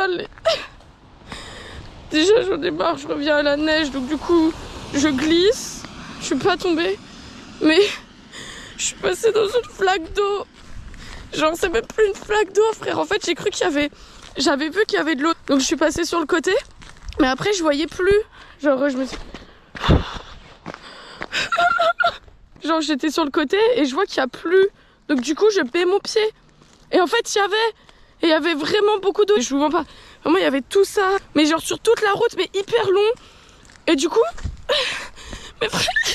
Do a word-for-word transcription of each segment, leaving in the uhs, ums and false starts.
mal. Déjà j'en ai marre, je reviens à la neige, donc du coup je glisse. Je suis pas tombée, mais je suis passée dans une flaque d'eau. Genre c'est même plus une flaque d'eau, frère. En fait j'ai cru qu'il y avait, j'avais vu qu'il y avait de l'eau, donc je suis passée sur le côté. Mais après je voyais plus. Genre je me suis... Genre j'étais sur le côté et je vois qu'il y a plus. Donc du coup je mets mon pied. Et en fait il y avait... Et il y avait vraiment beaucoup d'eau. Je vous mens pas. Vraiment il y avait tout ça. Mais genre sur toute la route, mais hyper long. Et du coup... Mais...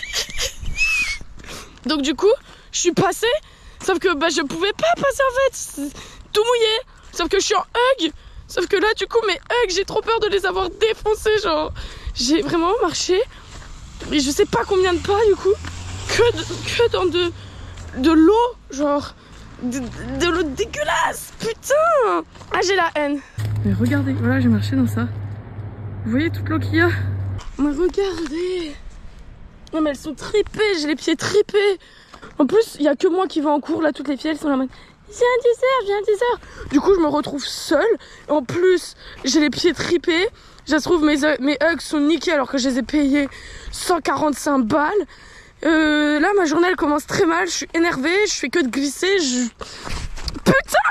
Donc du coup je suis passée. Sauf que bah je pouvais pas passer en fait. Tout mouillé. Sauf que je suis en hug. Sauf que là du coup mes hugs, j'ai trop peur de les avoir défoncés. Genre j'ai vraiment marché. Et je sais pas combien de pas du coup. Que, de, que dans de, de l'eau. Genre de, de l'eau dégueulasse. Putain. Ah j'ai la haine. Mais regardez, voilà j'ai marché dans ça. Vous voyez toute l'eau qu'il y a. Mais regardez. Non mais elles sont tripées, j'ai les pieds tripés. En plus il y a que moi qui va en cours là, toutes les filles elles sont là en mode j'ai un dessert, j'ai un dessert. Du coup je me retrouve seule. En plus j'ai les pieds tripés. Je trouve mes, mes hugs sont niqués alors que je les ai payés cent quarante-cinq balles. Euh, là ma journée elle commence très mal, je suis énervée, je fais que de glisser. Je... Putain.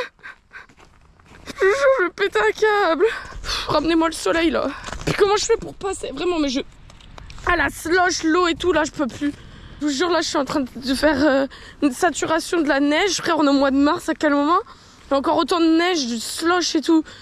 Je, je vais péter un câble. Ramenez-moi le soleil là. Puis comment je fais pour passer? Vraiment mais je... Ah la slosh, l'eau et tout là je peux plus. Je vous jure là je suis en train de faire euh, une saturation de la neige. Frère on est au mois de mars, à quel moment? Il y a encore autant de neige, du slush et tout.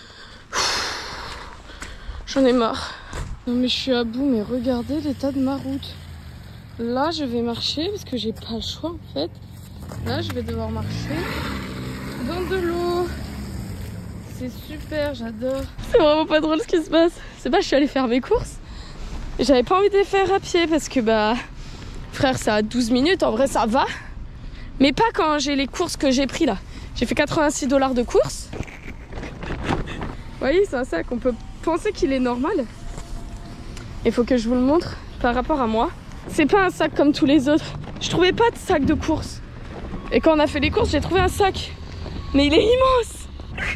J'en ai marre. Non mais je suis à bout, mais regardez l'état de ma route. Là je vais marcher parce que j'ai pas le choix en fait. Là je vais devoir marcher dans de l'eau. C'est super, j'adore. C'est vraiment pas drôle ce qui se passe. C'est pas, je suis allée faire mes courses. J'avais pas envie de les faire à pied parce que bah... Frère c'est à douze minutes, en vrai ça va. Mais pas quand j'ai les courses que j'ai pris là. J'ai fait quatre-vingt-six dollars de courses. Vous voyez c'est un sac, on peut penser qu'il est normal. Il faut que je vous le montre par rapport à moi. C'est pas un sac comme tous les autres. Je trouvais pas de sac de course. Et quand on a fait les courses, j'ai trouvé un sac. Mais il est immense.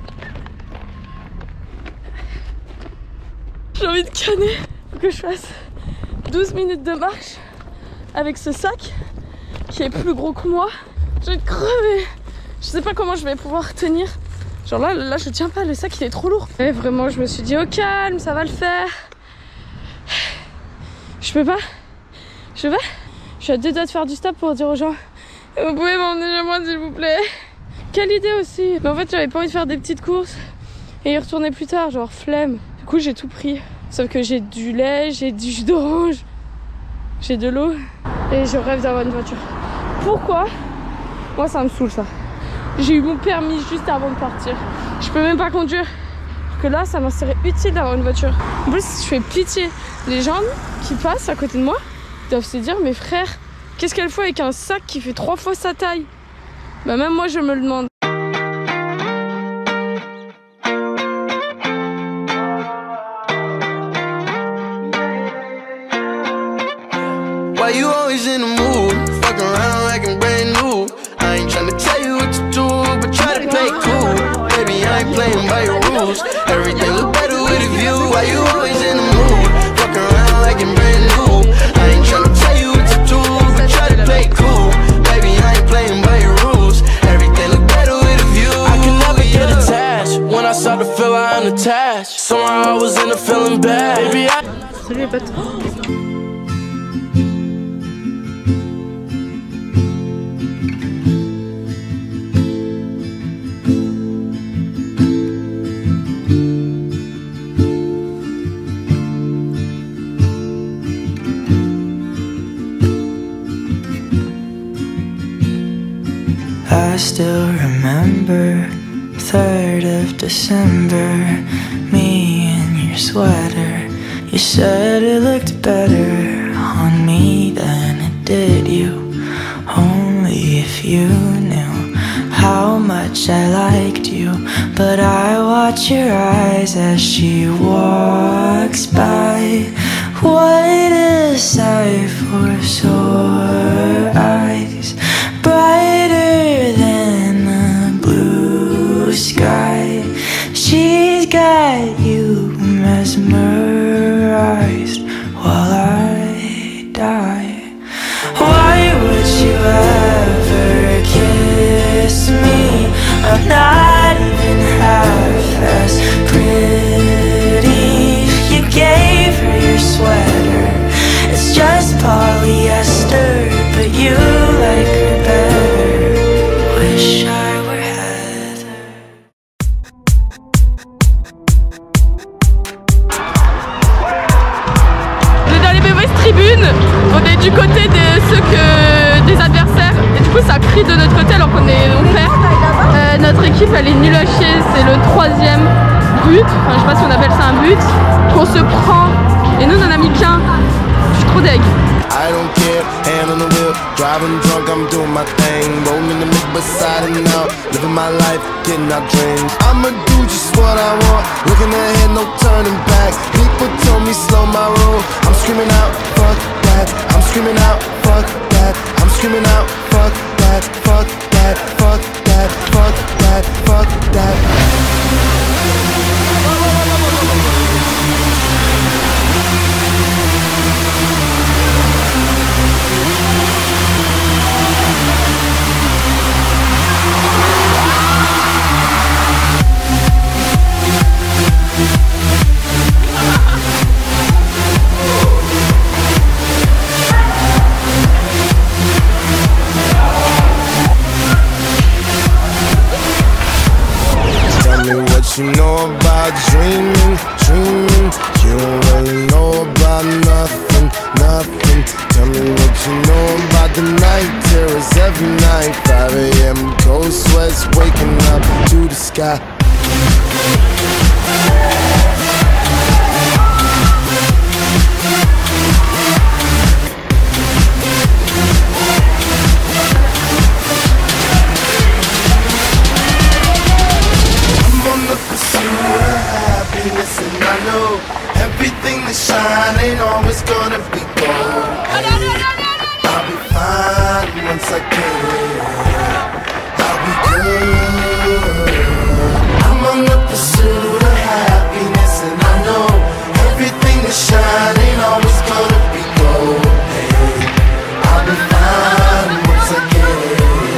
J'ai envie de canner. Faut que je fasse douze minutes de marche avec ce sac qui est plus gros que moi. Je vais crever. Je sais pas comment je vais pouvoir tenir. Genre là, là je tiens pas, le sac il est trop lourd. Et vraiment je me suis dit au calme, ça va le faire. Je peux pas. Je vais. Je suis à deux doigts de faire du stop pour dire aux gens vous pouvez m'emmener chez moi s'il vous plaît. Quelle idée aussi. Mais en fait j'avais pas envie de faire des petites courses et y retourner plus tard, genre flemme. Du coup j'ai tout pris. Sauf que j'ai du lait, j'ai du jus d'orange, j'ai de l'eau et je rêve d'avoir une voiture. Pourquoi? Moi ça me saoule ça. J'ai eu mon permis juste avant de partir. Je peux même pas conduire. Que là ça m'en serait utile d'avoir une voiture. En plus je fais pitié. Les gens qui passent à côté de moi doivent se dire mais frère, qu'est-ce qu'elle fait avec un sac qui fait trois fois sa taille? Bah même moi je me le demande. Why you always in the mood? Fuck around like I'm brand new. I ain't tryna tell you what to do, but try to play cool. Baby, I ain't playing by your rules. Everything look better with a view. Why you always in the mood? Fuck around like I'm brand new. I ain't tryna tell you what to do, but try to play cool. Baby, I ain't playing by your rules. Everything look better with a view. I can never get attached. When I start to feel I'm unattached, somehow I was in a feeling bad. Baby, I... Salut les potes. I still remember third of December, me in your sweater. You said it looked better on me than it did you. Only if you knew how much I liked you. But I watch your eyes as she walks by. What a sight for sore eyes, brighter than the blue sky. She get you mesmerized while I die. Why would you ever kiss me? I'm not even half as pretty. You gave her your sweater, it's just polyester, but you like her better. Wish I were Heather. On est dans les mauvaises tribunes, on est du côté de ceux que des adversaires et du coup ça crie de notre côté alors qu'on est on perd. Euh, notre équipe elle est nulle à chier, c'est le troisième but, enfin je sais pas si on appelle ça un but, qu'on se prend et nous on en a mis qu'un. Je suis trop deg. I don't care, hand on the wheel, driving drunk, I'm doing my thing, rolling the mid beside and out, living my life, getting out dreams. I'ma do just what I want, looking ahead, no turning back. People told me slow my roll, I'm screaming out, fuck that. I'm screaming out, fuck that. I'm screaming out, fuck that, fuck that, fuck that, fuck that, fuck that. You know about dreaming, dreaming. You don't really know about nothing, nothing. Tell me what you know about the night terrors every night. five A M cold sweats waking up to the sky. And I know everything that shine ain't always gonna be gold. Hey, I'll be fine once I get it. I'll be good. I'm on the pursuit of happiness, and I know everything that shine ain't always gonna be gold. Hey, I'll be fine once I get it.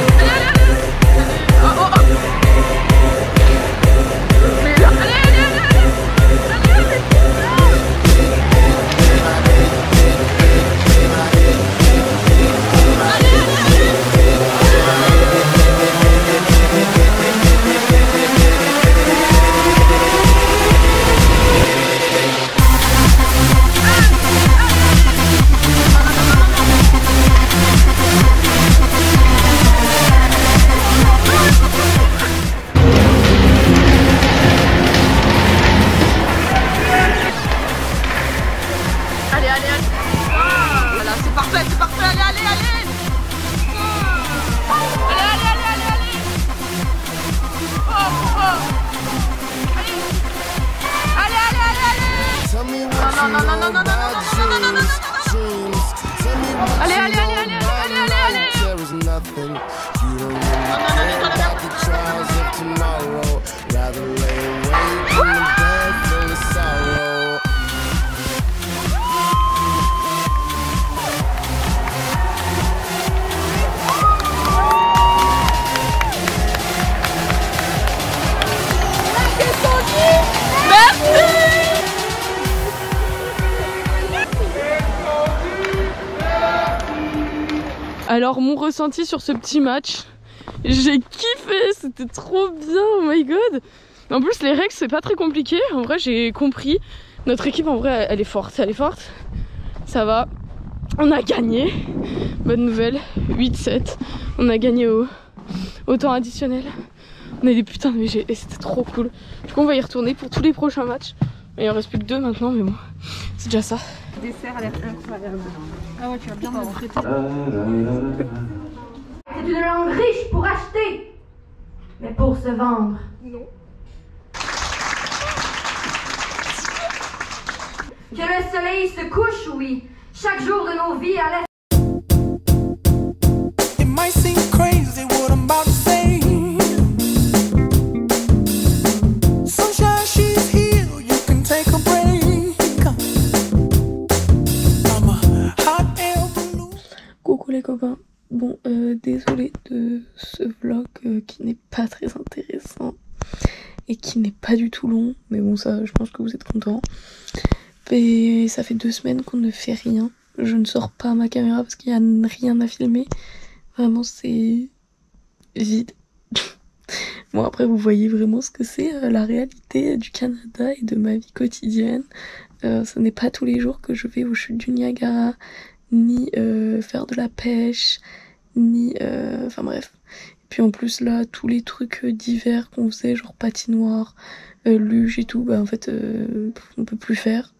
Allez, allez, allez, allez, allez, allez, allez. Alors mon ressenti sur ce petit match, j'ai kiffé, c'était trop bien, oh my god. En plus les règles c'est pas très compliqué, en vrai j'ai compris. Notre équipe en vrai elle est forte, elle est forte. Ça va, on a gagné, bonne nouvelle, huit sept. On a gagné au, au temps additionnel. On a des putains de V G et c'était trop cool. Du coup on va y retourner pour tous les prochains matchs. Il en reste plus que deux maintenant mais bon, c'est déjà ça. Le dessert a l'air incroyable. Ah ouais, tu vas bien me traiter. C'est une langue riche pour acheter, mais pour se vendre. Non. Que le soleil se couche, oui, chaque jour de nos vies à l'est. It might seem crazy what I'm about to say. Sunshine, she's copains. Bon, euh, désolée de ce vlog euh, qui n'est pas très intéressant et qui n'est pas du tout long, mais bon ça je pense que vous êtes contents. Et ça fait deux semaines qu'on ne fait rien. Je ne sors pas ma caméra parce qu'il n'y a rien à filmer. Vraiment c'est vide. Bon après vous voyez vraiment ce que c'est euh, la réalité du Canada et de ma vie quotidienne. Euh, ce n'est pas tous les jours que je vais aux chutes du Niagara, ni euh, faire de la pêche, ni... Euh, enfin bref. Et puis en plus là, tous les trucs euh, d'hiver qu'on faisait, genre patinoire, euh, luge et tout, bah en fait euh, on peut plus faire.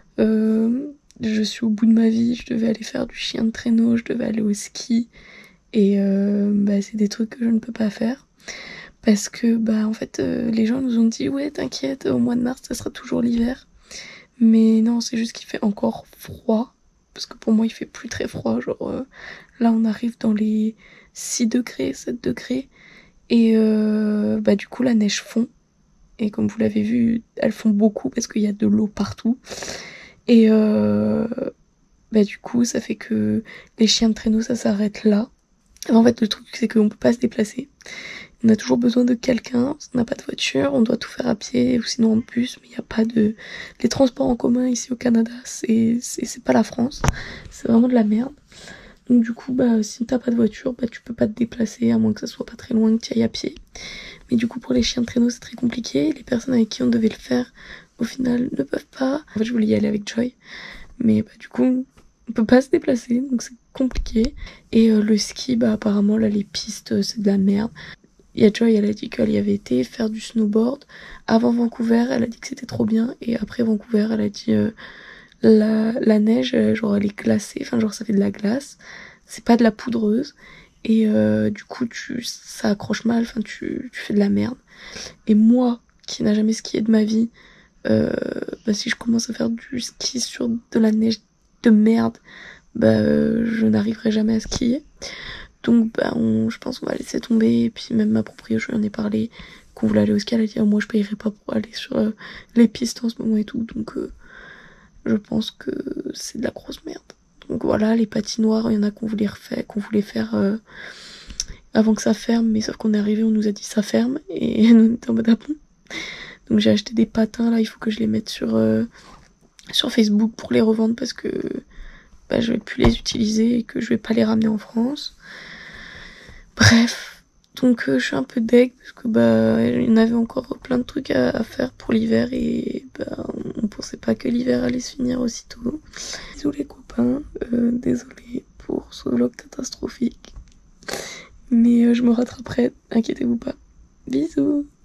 Euh, je suis au bout de ma vie, je devais aller faire du chien de traîneau, je devais aller au ski. Et euh, bah c'est des trucs que je ne peux pas faire. Parce que bah en fait euh, les gens nous ont dit ouais t'inquiète au mois de mars ça sera toujours l'hiver. Mais non c'est juste qu'il fait encore froid. Parce que pour moi il fait plus très froid. Genre euh, là on arrive dans les six degrés, sept degrés. Et euh, bah du coup la neige fond. Et comme vous l'avez vu elle fond beaucoup parce qu'il y a de l'eau partout. Et euh, bah du coup ça fait que les chiens de traîneau ça s'arrête là. En fait le truc c'est qu'on peut pas se déplacer. On a toujours besoin de quelqu'un, on n'a pas de voiture, on doit tout faire à pied ou sinon en bus, mais il n'y a pas de... Les transports en commun ici au Canada, c'est c'est pas la France, c'est vraiment de la merde. Donc du coup, bah si t'as pas de voiture, bah tu peux pas te déplacer, à moins que ça soit pas très loin, que tu ailles à pied. Mais du coup pour les chiens de traîneau c'est très compliqué, les personnes avec qui on devait le faire, au final ne peuvent pas. En fait je voulais y aller avec Joy, mais bah du coup on peut pas se déplacer, donc c'est compliqué. Et euh, le ski, bah apparemment là les pistes c'est de la merde. Il y a Joy, elle a dit qu'elle y avait été faire du snowboard. Avant Vancouver, elle a dit que c'était trop bien. Et après Vancouver, elle a dit euh, la, la neige, genre elle est glacée. Enfin, genre ça fait de la glace. C'est pas de la poudreuse. Et euh, du coup, tu, ça accroche mal. Enfin, tu, tu fais de la merde. Et moi, qui n'a jamais skié de ma vie, euh, bah, si je commence à faire du ski sur de la neige de merde, bah, euh, je n'arriverai jamais à skier. Donc bah on, je pense qu'on va laisser tomber. Et puis même ma proprio, je lui en ai parlé, qu'on voulait aller au ski, elle a dit oh, moi je payerai pas pour aller sur euh, les pistes en ce moment et tout. Donc euh, je pense que c'est de la grosse merde. Donc voilà, les patinoires, il y en a qu'on voulait refaire, qu'on voulait faire euh, avant que ça ferme, mais sauf qu'on est arrivé, on nous a dit ça ferme et nous on était en mode ah bon. Donc j'ai acheté des patins là, il faut que je les mette sur euh, sur Facebook pour les revendre parce que bah, je vais plus les utiliser et que je vais pas les ramener en France. Bref, donc euh, je suis un peu deg parce que bah il y en avait encore plein de trucs à, à faire pour l'hiver et bah on pensait pas que l'hiver allait se finir aussitôt. Désolé les copains, euh, désolé pour ce vlog catastrophique, mais euh, je me rattraperai, inquiétez-vous pas. Bisous.